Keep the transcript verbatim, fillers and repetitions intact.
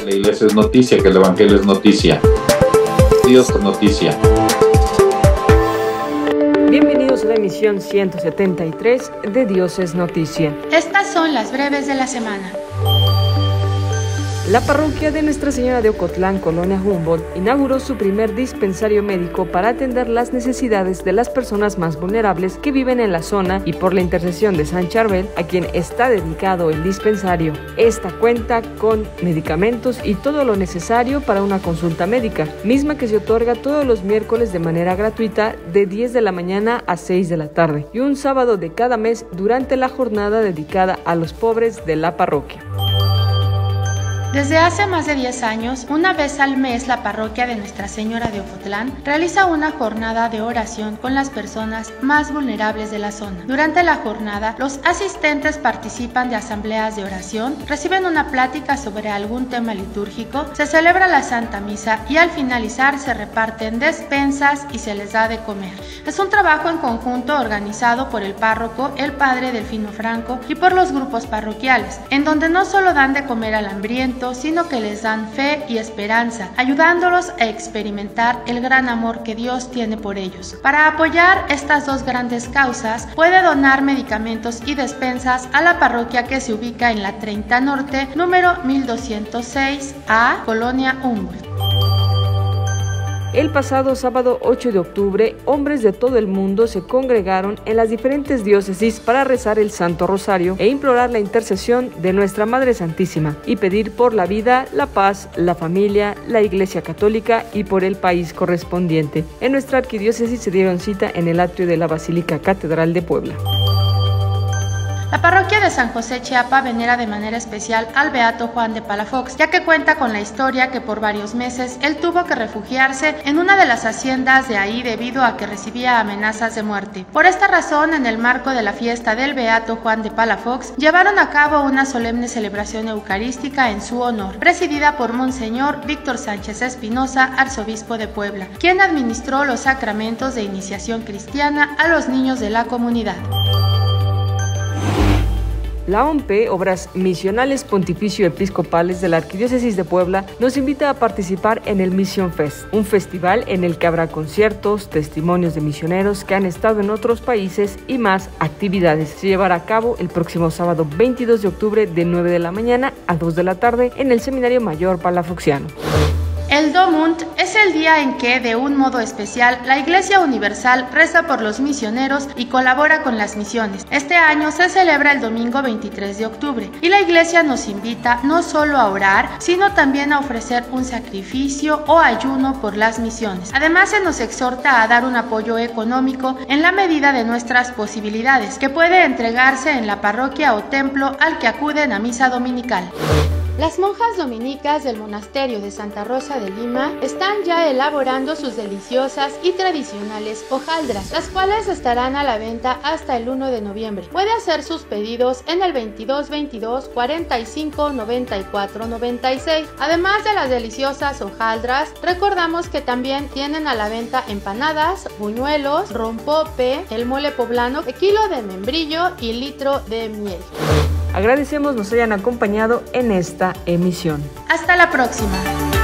la iglesia es noticia, que el evangelio es noticia. Dios es noticia. Bienvenidos a la emisión ciento setenta y tres de Dios es Noticia. Estas son las breves de la semana. La parroquia de Nuestra Señora de Ocotlán, Colonia Humboldt, inauguró su primer dispensario médico para atender las necesidades de las personas más vulnerables que viven en la zona y por la intercesión de San Charbel, a quien está dedicado el dispensario. Esta cuenta con medicamentos y todo lo necesario para una consulta médica, misma que se otorga todos los miércoles de manera gratuita de diez de la mañana a seis de la tarde y un sábado de cada mes durante la jornada dedicada a los pobres de la parroquia. Desde hace más de diez años, una vez al mes, la parroquia de Nuestra Señora de Ocotlán realiza una jornada de oración con las personas más vulnerables de la zona. Durante la jornada, los asistentes participan de asambleas de oración, reciben una plática sobre algún tema litúrgico, se celebra la Santa Misa y al finalizar se reparten despensas y se les da de comer. Es un trabajo en conjunto organizado por el párroco, el padre Delfino Franco y por los grupos parroquiales, en donde no solo dan de comer al hambriento, sino que les dan fe y esperanza, ayudándolos a experimentar el gran amor que Dios tiene por ellos. Para apoyar estas dos grandes causas, puede donar medicamentos y despensas a la parroquia que se ubica en la treinta Norte, número mil doscientos seis A, Colonia Humboldt. El pasado sábado ocho de octubre, hombres de todo el mundo se congregaron en las diferentes diócesis para rezar el Santo Rosario e implorar la intercesión de Nuestra Madre Santísima y pedir por la vida, la paz, la familia, la Iglesia Católica y por el país correspondiente. En nuestra arquidiócesis se dieron cita en el atrio de la Basílica Catedral de Puebla. La parroquia de San José Chiapa venera de manera especial al beato Juan de Palafox, ya que cuenta con la historia que por varios meses él tuvo que refugiarse en una de las haciendas de ahí debido a que recibía amenazas de muerte. Por esta razón, en el marco de la fiesta del beato Juan de Palafox, llevaron a cabo una solemne celebración eucarística en su honor, presidida por Monseñor Víctor Sánchez Espinosa, arzobispo de Puebla, quien administró los sacramentos de iniciación cristiana a los niños de la comunidad. La O M P, Obras Misionales Pontificio Episcopales de la Arquidiócesis de Puebla, nos invita a participar en el Mission Fest, un festival en el que habrá conciertos, testimonios de misioneros que han estado en otros países y más actividades. Se llevará a cabo el próximo sábado veintidós de octubre de nueve de la mañana a dos de la tarde en el Seminario Mayor Palafoxiano. El Domund es el día en que, de un modo especial, la Iglesia Universal reza por los misioneros y colabora con las misiones. Este año se celebra el domingo veintitrés de octubre y la Iglesia nos invita no solo a orar, sino también a ofrecer un sacrificio o ayuno por las misiones. Además, se nos exhorta a dar un apoyo económico en la medida de nuestras posibilidades, que puede entregarse en la parroquia o templo al que acuden a misa dominical. Las monjas dominicas del monasterio de Santa Rosa de Lima están ya elaborando sus deliciosas y tradicionales hojaldras, las cuales estarán a la venta hasta el uno de noviembre. Puede hacer sus pedidos en el veintidós veintidós cuarenta y cinco noventa y cuatro noventa y seis. Además de las deliciosas hojaldras, recordamos que también tienen a la venta empanadas, buñuelos, rompope, el mole poblano, kilo de membrillo y litro de miel. Agradecemos nos hayan acompañado en esta emisión. Hasta la próxima.